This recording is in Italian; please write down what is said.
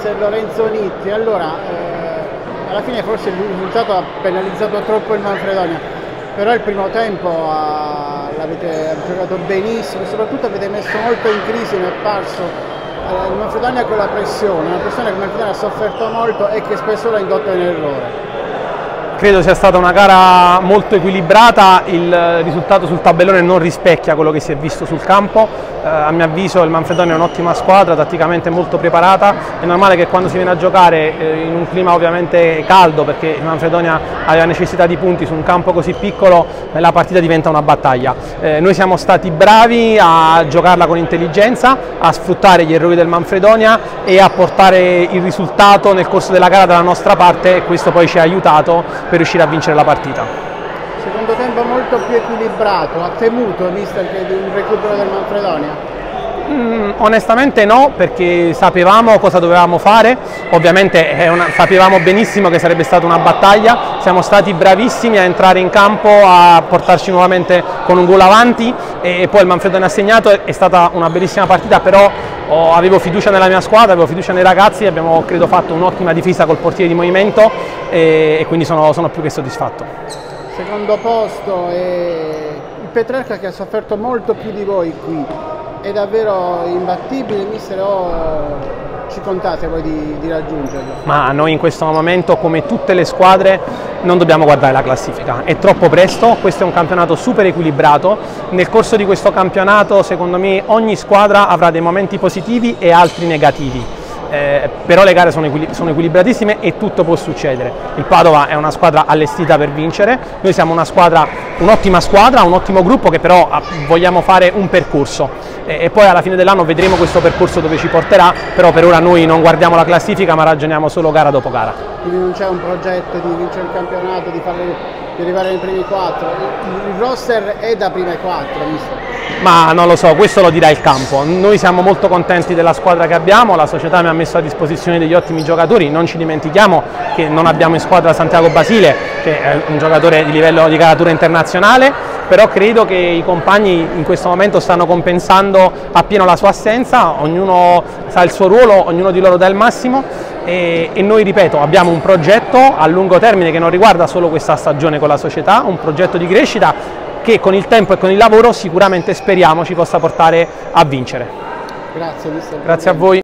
mister Lorenzo Nitti. Allora, alla fine forse il risultato ha penalizzato troppo il Manfredonia, però il primo tempo l'avete giocato benissimo, soprattutto avete messo molto in crisi, mi è parso il Manfredonia con la pressione, una pressione che il Manfredonia ha sofferto molto e che spesso l'ha indotto in errore. Credo sia stata una gara molto equilibrata, il risultato sul tabellone non rispecchia quello che si è visto sul campo. A mio avviso il Manfredonia è un'ottima squadra, tatticamente molto preparata. È normale che quando si viene a giocare in un clima ovviamente caldo, perché il Manfredonia aveva necessità di punti su un campo così piccolo, la partita diventa una battaglia. Noi siamo stati bravi a giocarla con intelligenza, a sfruttare gli errori del Manfredonia e a portare il risultato nel corso della gara dalla nostra parte, e questo poi ci ha aiutato per riuscire a vincere la partita. Secondo tempo molto più equilibrato, ha temuto mister che di un recupero del Manfredonia? Onestamente no, perché sapevamo cosa dovevamo fare, ovviamente sapevamo benissimo che sarebbe stata una battaglia, siamo stati bravissimi a entrare in campo, a portarci nuovamente con un gol avanti e poi il Manfredonia ha segnato. È stata una bellissima partita, però avevo fiducia nella mia squadra, avevo fiducia nei ragazzi, abbiamo credo fatto un'ottima difesa col portiere di movimento e quindi sono più che soddisfatto. Secondo posto il Petrarca, che ha sofferto molto più di voi qui, è davvero imbattibile, mister, o ci contate voi di raggiungerlo? Ma noi in questo momento, come tutte le squadre, non dobbiamo guardare la classifica, è troppo presto, questo è un campionato super equilibrato. Nel corso di questo campionato secondo me ogni squadra avrà dei momenti positivi e altri negativi. Però le gare sono equilibratissime e tutto può succedere. Il Padova è una squadra allestita per vincere, noi siamo un'ottima squadra, un ottimo gruppo che però vogliamo fare un percorso e poi alla fine dell'anno vedremo questo percorso dove ci porterà, però per ora noi non guardiamo la classifica ma ragioniamo solo gara dopo gara. Quindi non c'è un progetto di vincere il campionato, di arrivare nei primi 4, il roster è da prime 4, mister? Ma non lo so, questo lo dirà il campo. Noi siamo molto contenti della squadra che abbiamo, la società mi ha messo a disposizione degli ottimi giocatori, non ci dimentichiamo che non abbiamo in squadra Santiago Basile, che è un giocatore di livello di caratura internazionale, però credo che i compagni in questo momento stanno compensando appieno la sua assenza, ognuno sa il suo ruolo, ognuno di loro dà il massimo e noi, ripeto, abbiamo un progetto a lungo termine che non riguarda solo questa stagione con la società, un progetto di crescita che con il tempo e con il lavoro sicuramente speriamo ci possa portare a vincere. Grazie mister. Grazie a voi.